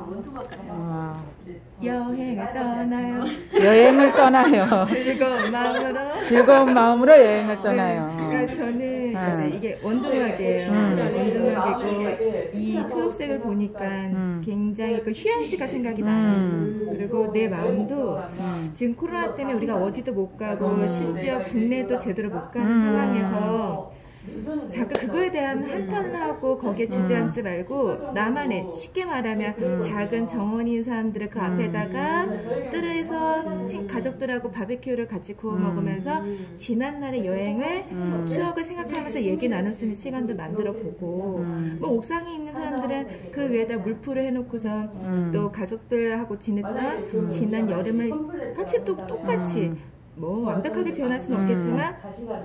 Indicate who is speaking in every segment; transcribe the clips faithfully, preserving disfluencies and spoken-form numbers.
Speaker 1: 와.
Speaker 2: 여행을 떠나요.
Speaker 1: 여행을 떠나요.
Speaker 2: 즐거운 마음으로.
Speaker 1: 즐거운 마음으로 여행을 떠나요.
Speaker 2: 네, 그러니까 저는
Speaker 1: 음.
Speaker 2: 이제 이게 원두막이에요.
Speaker 1: 음.
Speaker 2: 원두막이고 이 초록색을 보니까
Speaker 1: 음.
Speaker 2: 굉장히 그 휴양지가 생각이 나요.
Speaker 1: 음.
Speaker 2: 그리고 내 마음도
Speaker 1: 음.
Speaker 2: 지금 코로나 때문에 우리가 어디도 못 가고
Speaker 1: 음.
Speaker 2: 심지어 국내도 제대로 못 가는
Speaker 1: 음.
Speaker 2: 상황에서 자꾸 그거에 대한 한탄을 하고 거기에 주저앉지 말고 나만의, 쉽게 말하면 작은 정원인 사람들을 그 앞에다가 뜰에서 친 가족들하고 바베큐를 같이 구워 먹으면서 지난날의 여행을
Speaker 1: 음.
Speaker 2: 추억을 생각하면서 얘기 나눌 수 있는 시간도 만들어 보고
Speaker 1: 음.
Speaker 2: 뭐 옥상에 있는 사람들은 그 위에다 물풀을 해놓고서
Speaker 1: 음.
Speaker 2: 또 가족들하고 지냈던 지난 여름을 같이 또 똑같이
Speaker 1: 음.
Speaker 2: 뭐 완벽하게 재현할 수는 없겠지만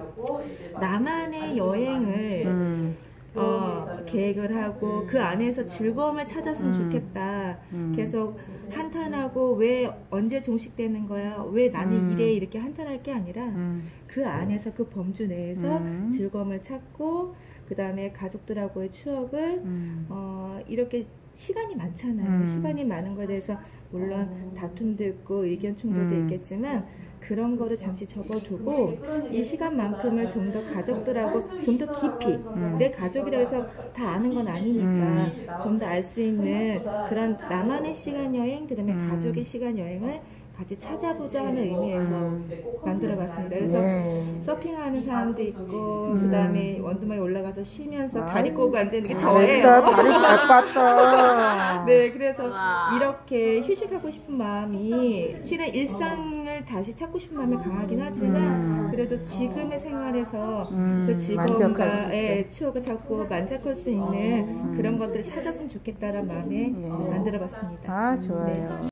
Speaker 2: 나만의 여행을
Speaker 1: 음.
Speaker 2: 어, 계획을 하고 그 안에서 즐거움을 찾았으면
Speaker 1: 음.
Speaker 2: 좋겠다.
Speaker 1: 음.
Speaker 2: 계속 한탄하고 왜 언제 종식되는 거야? 왜 나는
Speaker 1: 음.
Speaker 2: 이래? 이렇게 한탄할 게 아니라
Speaker 1: 음.
Speaker 2: 그 안에서 그 범주 내에서
Speaker 1: 음.
Speaker 2: 즐거움을 찾고 그 다음에 가족들하고의 추억을
Speaker 1: 음.
Speaker 2: 어, 이렇게 시간이 많잖아요.
Speaker 1: 음.
Speaker 2: 시간이 많은 거에 대해서 물론 다툼도 있고 의견 충돌도
Speaker 1: 음.
Speaker 2: 있겠지만 그런 거를 잠시 접어두고 이 시간만큼을 좀 더 가족들하고 좀 더 깊이
Speaker 1: 음.
Speaker 2: 내 가족이라고 해서 다 아는 건 아니니까
Speaker 1: 음.
Speaker 2: 좀 더 알 수 있는 그런 나만의 시간 여행 그 다음에
Speaker 1: 음.
Speaker 2: 가족의 시간 여행을 같이 찾아보자 하는 의미에서
Speaker 1: 음.
Speaker 2: 만들어 봤습니다. 그래서
Speaker 1: 네.
Speaker 2: 서핑하는 사람도 있고
Speaker 1: 음.
Speaker 2: 그 다음에 원두막에 올라가서 쉬면서 다리
Speaker 1: 아유,
Speaker 2: 꼬고 앉아있는 게
Speaker 1: 잘했다.
Speaker 2: 저예요.
Speaker 1: 다리 잘 빻다.
Speaker 2: 네, 그래서 이렇게 휴식하고 싶은 마음이 실은 일상을 다시 찾고 싶은 마음이 강하긴 하지만
Speaker 1: 음.
Speaker 2: 그래도 지금의 생활에서
Speaker 1: 음,
Speaker 2: 그
Speaker 1: 만족할 수
Speaker 2: 즐거움과의
Speaker 1: 있게.
Speaker 2: 추억을 찾고 만족할 수 있는 그런 것들을 찾았으면 좋겠다는 마음에
Speaker 1: 네.
Speaker 2: 만들어 봤습니다.
Speaker 1: 아, 좋아요.
Speaker 2: 네.